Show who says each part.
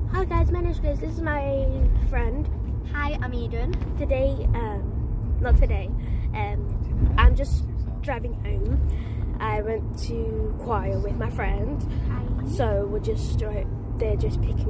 Speaker 1: Hi guys, my name's Grace. This is my friend.
Speaker 2: Hi, I'm Eden.
Speaker 1: Today, I'm just driving home. I went to choir with my friend.
Speaker 2: Hi.
Speaker 1: So they're just picking